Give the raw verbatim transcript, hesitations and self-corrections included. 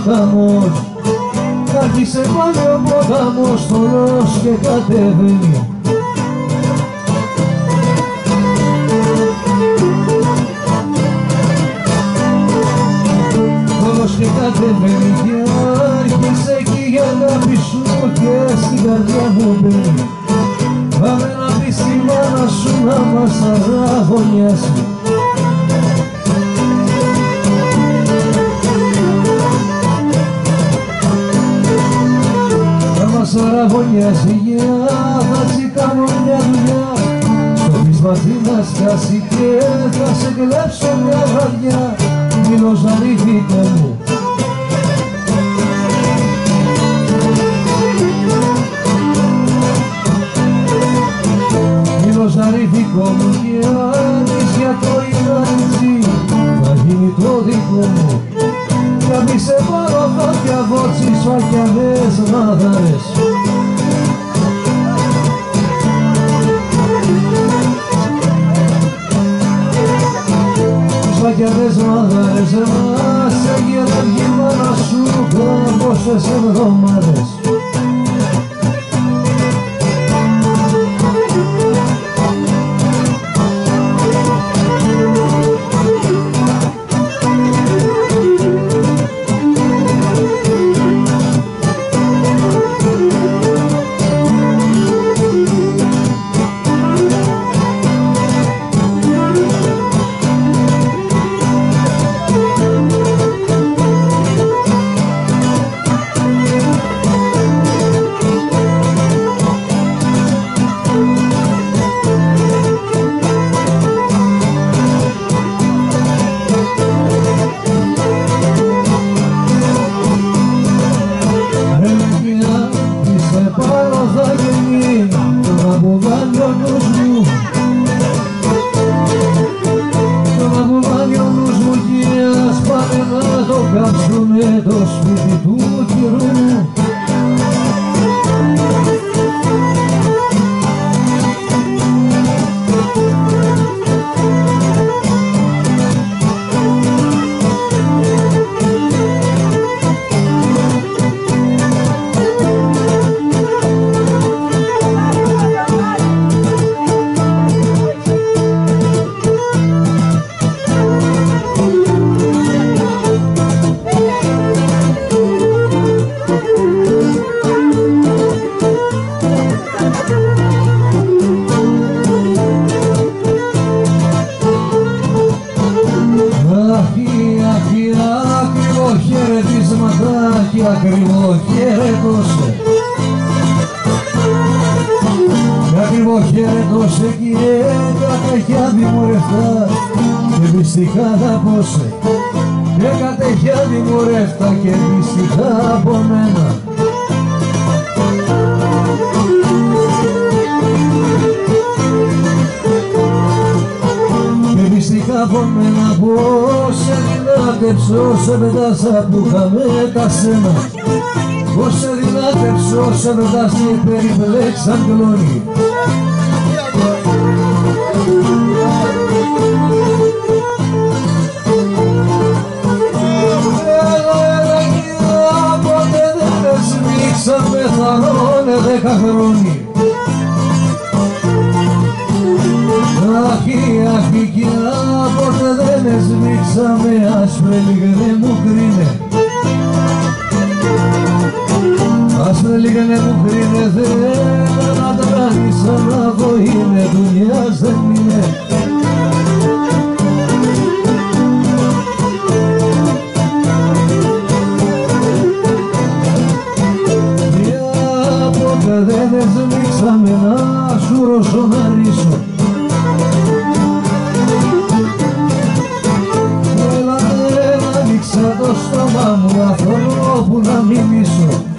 χαμός. Άρχισε πάλι ο ποταμός θολός και κατεβαίνει. Θολός και κατεβαίνει και άρχισε εκεί για να πείσου και στην καρδιά μου μπαίνει. Πάμε να πεις τη μάνα σου να μας αραγωνιάσει. Να μας αραγωνιάσει για θα τσικάνω μια δουλειά. Στο πισματί να σκάσει και θα σε κλέψω μια βραδιά. Μείνω ζαρίφικο μου. Ζαρίφικο μου και άνεις για το Ιναριτζή θα γίνει το δικό μου. Θα μη σε πάρω χάτια βότσις φακιανές μάδαρες. Τις φακιανές μάδαρες μας έγινε η μάνα σου κάμποσες εβδομάδες. Κάψουνε το σπίτι του κυρού. Χαιρετίσματα κι ακριβό χαιρετώσε. Κι ακριβό χαιρετώσε κύριε κατέχια δημορευτά και πιστικά θα πόσε. Και κατέχια δημορευτά και πιστικά από μένα. Και πιστικά από μένα πως σε δυνάτεψω σε πετάσα που είχαμε τα σένα. Πως σε δυνάτεψω σε πετάσα και περιπλέξαν κλόνι. Έλα έλα κοίτα ποτέ δεν με σμίξαν πεθαρώνε δέκα χρόνι. Αχι, αχι, κι ποτέ δεν εσμίξαμε, άσπρε λίγαινε μου κρίνε. Άσπρε λίγαινε μου κρίνε, δεν αντράνησα να δω είναι, δουλειάς δεν είναι. Κι ποτέ δεν εσμίξαμε, να σου ρώσω να ρίσω. Το στόμα μου αθώο που να μιμήσω.